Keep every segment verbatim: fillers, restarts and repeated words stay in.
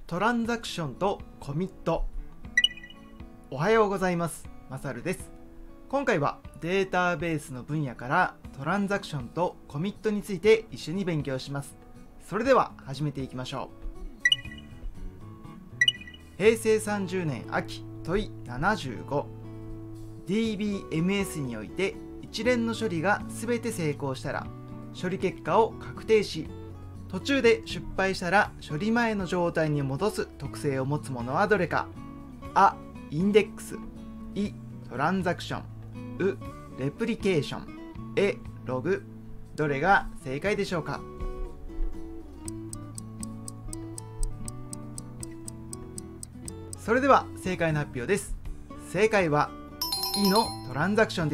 トランザクションとコミット。おはようございます。マサルです。今回はデータベースの分野からトランザクションとコミットについて一緒に勉強します。それでは始めていきましょう。へいせいさんじゅうねん秋問いななじゅうご。 ディービーエムエス において一連の処理が全て成功したら処理結果を確定し、途中で失敗したら処理前の状態に戻す特性を持つものはどれか。あ、インデックス。い、トランザクション。う、レプリケーション。え、ログ。どれが正解でしょうか。それでは正解の発表です。正解はいのトランザクションです。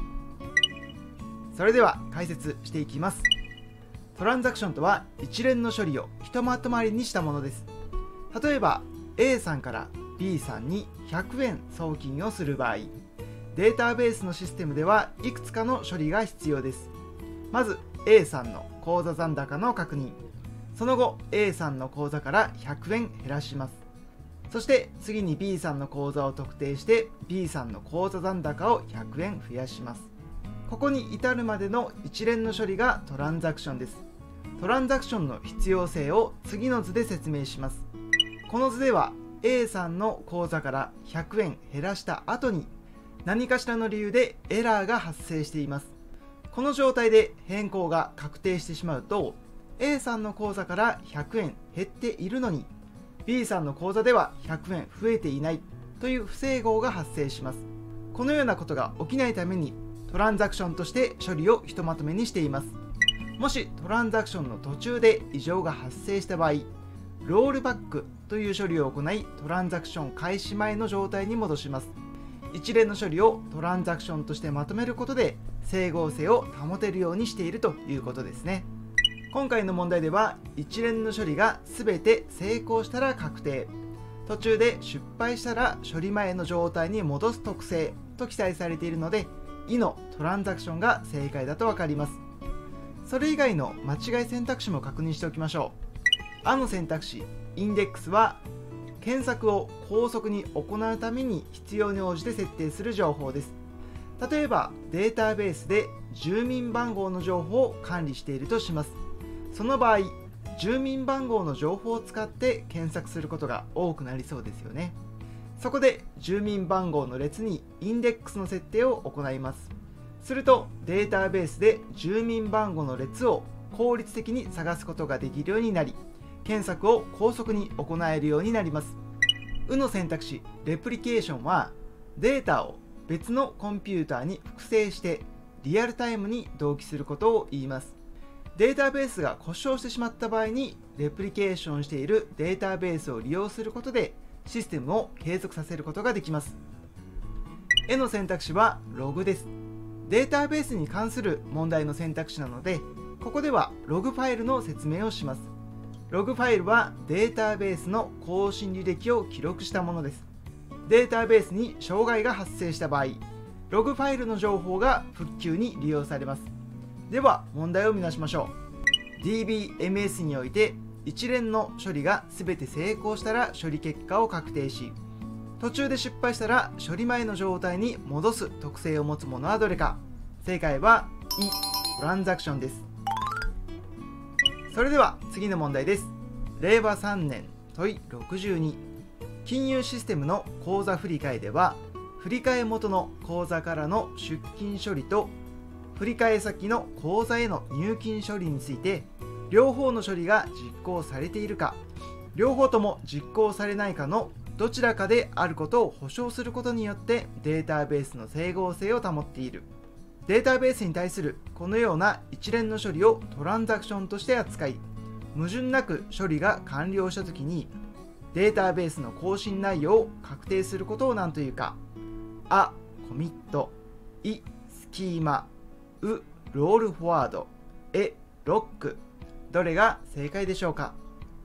それでは解説していきます。トランザクションとは一連の処理をひとまとまりにしたものです。例えば A さんから B さんにひゃくえん送金をする場合、データベースのシステムではいくつかの処理が必要です。まず A さんの口座残高の確認、その後 A さんの口座からひゃくえん減らします。そして次に B さんの口座を特定して B さんの口座残高をひゃくえん増やします。ここに至るまでの一連の処理がトランザクションです。トランザクションの必要性を次の図で説明します。この図では A さんの口座からひゃくえん減らした後に何かしらの理由でエラーが発生しています。この状態で変更が確定してしまうと A さんの口座からひゃくえん減っているのに B さんの口座ではひゃくえん増えていないという不整合が発生します。このようなことが起きないためにトランザクションとして処理をひとまとめにしています。もしトランザクションの途中で異常が発生した場合、ロールバックという処理を行いトランザクション開始前の状態に戻します。一連の処理をトランザクションとしてまとめることで整合性を保てるようにしているということですね。今回の問題では一連の処理が全て成功したら確定、途中で失敗したら処理前の状態に戻す特性と記載されているので、いのトランザクションが正解だと分かります。それ以外の間違い選択肢も確認しておきましょう。あの選択肢、インデックスは検索を高速に行うために必要に応じて設定する情報です。例えばデータベースで住民番号の情報を管理しているとします。その場合、住民番号の情報を使って検索することが多くなりそうですよね。そこで住民番号の列にインデックスの設定を行います。するとデータベースで住民番号の列を効率的に探すことができるようになり、検索を高速に行えるようになります。うの選択肢、レプリケーションはデータを別のコンピューターに複製してリアルタイムに同期することを言います。データベースが故障してしまった場合にレプリケーションしているデータベースを利用することでシステムを継続させることができます。えの選択肢はログです。データベースに関する問題の選択肢なので、ここではログファイルの説明をします。ログファイルはデータベースの更新履歴を記録したものです。データベースに障害が発生した場合、ログファイルの情報が復旧に利用されます。では問題を見直しましょう。 ディービーエムエス において一連の処理が全て成功したら処理結果を確定し、途中で失敗したら処理前の状態に戻す特性を持つものはどれか。正解はいトランザクションです。それでは次の問題です。れいわさんねん問いろくじゅうに。金融システムの口座振替では振替元の口座からの出金処理と振替先の口座への入金処理について両方の処理が実行されているか、両方とも実行されないかのどちらかであることを保証することによってデータベースの整合性を保っている。データベースに対するこのような一連の処理をトランザクションとして扱い、矛盾なく処理が完了したときにデータベースの更新内容を確定することを何というか。あ、コミット。い、スキーマ。う、ロールフォワード。え、ロック。どれが正解でしょうか。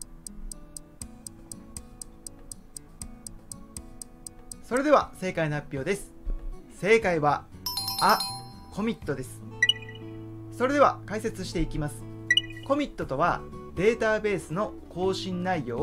それでは正解の発表です。正解はあ、コミットです。それでは解説していきます。コミットとはデータベースの更新内容を確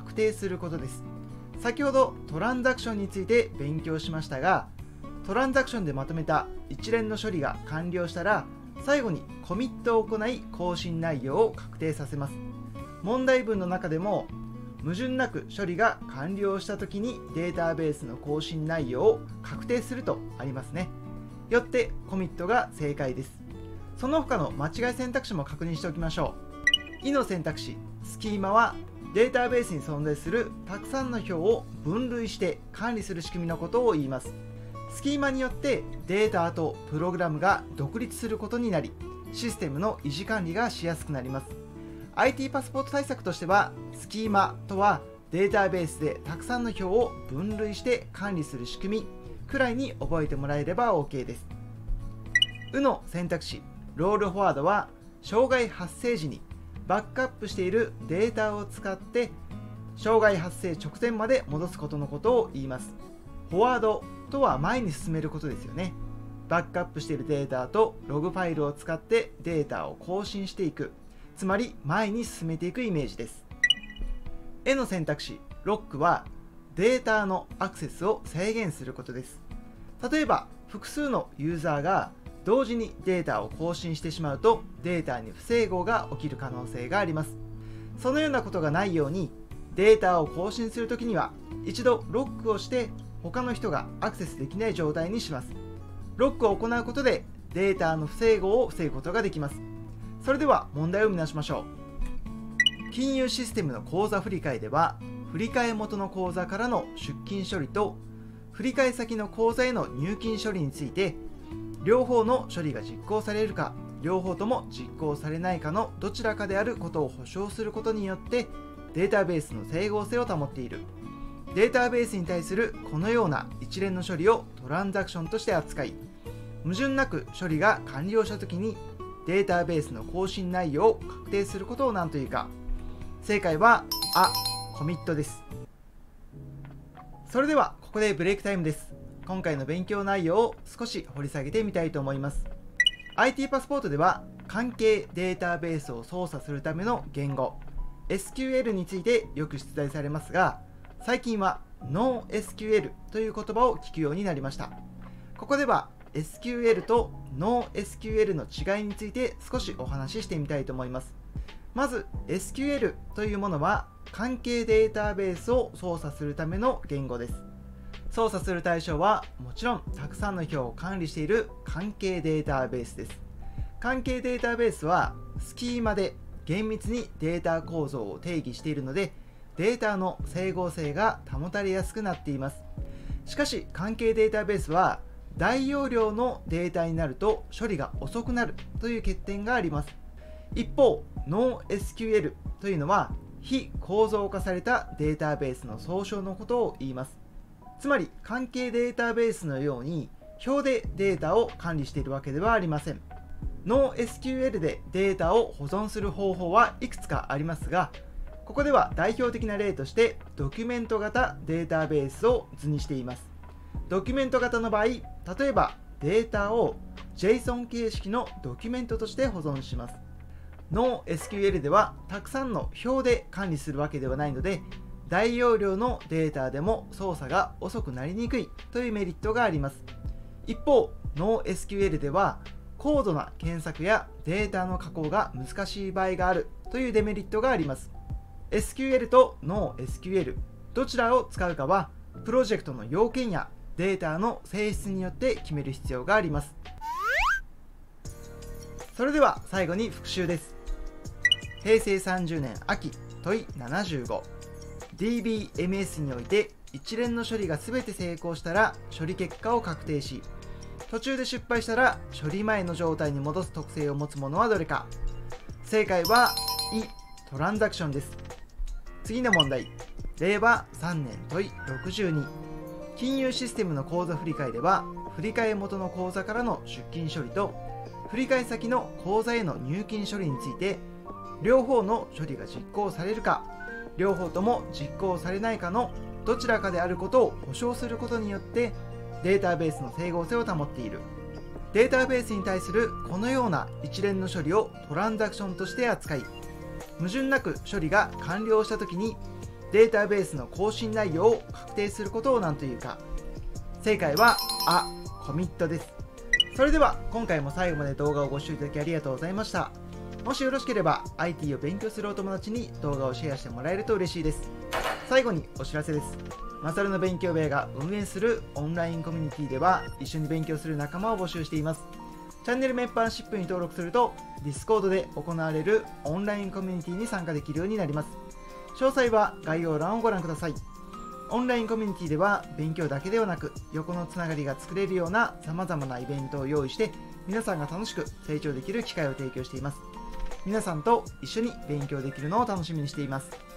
確定することです。先ほどトランザクションについて勉強しましたが、トランザクションでまとめた一連の処理が完了したら、最後にコミットを行い更新内容を確定させます。問題文の中でも矛盾なく処理が完了したときにデータベースの更新内容を確定するとありますね。よってコミットが正解です。その他の間違い選択肢も確認しておきましょう。いの選択肢、スキーマはデータベースに存在するたくさんの表を分類して管理する仕組みのことを言います。スキーマによってデータとプログラムが独立することになり、システムの維持管理がしやすくなります。アイティー パスポート対策としては、スキーマとはデータベースでたくさんの表を分類して管理する仕組みくらいに覚えてもらえれば OK です。うの選択肢、ロールフォワードは障害発生時にバックアップしているデータを使って障害発生直前まで戻すことのことを言います。フォワードとは前に進めることですよね。バックアップしているデータとログファイルを使ってデータを更新していく、つまり前に進めていくイメージです。えの選択肢、ロックはデータのアクセスを制限することです。例えば複数のユーザーが同時にデータを更新してしまうとデータに不整合が起きる可能性があります。そのようなことがないようにデータを更新するときには一度ロックをして他の人がアクセスできない状態にします。ロックを行うことでデータの不整合を防ぐことができます。それでは問題を見直しましょう。金融システムの口座振替では、振替元の口座からの出金処理と振替先の口座への入金処理について、両方の処理が実行されるか、両方とも実行されないかのどちらかであることを保証することによってデータベースの整合性を保っている。データベースに対するこのような一連の処理をトランザクションとして扱い、矛盾なく処理が完了したときにデータベースの更新内容を確定することを何というか。正解はあ、コミットです。それではここでブレイクタイムです。今回の勉強内容を少し掘り下げてみたいと思います。 アイティー パスポートでは関係データベースを操作するための言語 エスキューエル についてよく出題されますが、最近は ノーエスキューエル という言葉を聞くようになりました。ここでは エスキューエル と ノーエスキューエル の違いについて少しお話ししてみたいと思います。まず エスキューエル というものは関係データベースを操作するための言語です。操作する対象はもちろんたくさんの表を管理している関係データベースです。関係データベースはスキーマで厳密にデータ構造を定義しているので、データの整合性が保たれやすくなっています。しかし関係データベースは大容量のデータになると処理が遅くなるという欠点があります。一方 ノーエスキューエル というのは非構造化されたデータベースの総称のことを言います。つまり関係データベースのように表でデータを管理しているわけではありません。ノーエスキューエル でデータを保存する方法はいくつかありますが、ここでは代表的な例としてドキュメント型データベースを図にしています。ドキュメント型の場合、例えばデータを ジェイソン 形式のドキュメントとして保存します。ノーエスキューエル ではたくさんの表で管理するわけではないので、大容量のデータでも操作が遅くなりにくいというメリットがあります。一方 ノーエスキューエル では高度な検索やデータの加工が難しい場合があるというデメリットがあります。 エスキューエル と ノーエスキューエル どちらを使うかはプロジェクトの要件やデータの性質によって決める必要があります。それでは最後に復習です。へいせいさんじゅうねん秋問いななじゅうご、 ディービーエムエス において一連の処理が全て成功したら処理結果を確定し、途中で失敗したら処理前の状態に戻す特性を持つものはどれか。正解はいトランザクションです。次の問題、れいわさんねん問いろくじゅうに、金融システムの口座振替では振替元の口座からの出金処理と振替先の口座への入金処理について両方の処理が実行されるか、両方とも実行されないかのどちらかであることを保証することによってデータベースの整合性を保っている。データベースに対するこのような一連の処理をトランザクションとして扱い、矛盾なく処理が完了したときにデータベースの更新内容を確定することを何というか。正解はあ、コミットです。それでは今回も最後まで動画をご視聴いただきありがとうございました。もしよろしければ アイティー を勉強するお友達に動画をシェアしてもらえると嬉しいです。最後にお知らせです。マサルの勉強部屋が運営するオンラインコミュニティでは一緒に勉強する仲間を募集しています。チャンネルメンバーシップに登録すると Discord で行われるオンラインコミュニティに参加できるようになります。詳細は概要欄をご覧ください。オンラインコミュニティでは勉強だけではなく横のつながりが作れるような様々なイベントを用意して皆さんが楽しく成長できる機会を提供しています。皆さんと一緒に勉強できるのを楽しみにしています。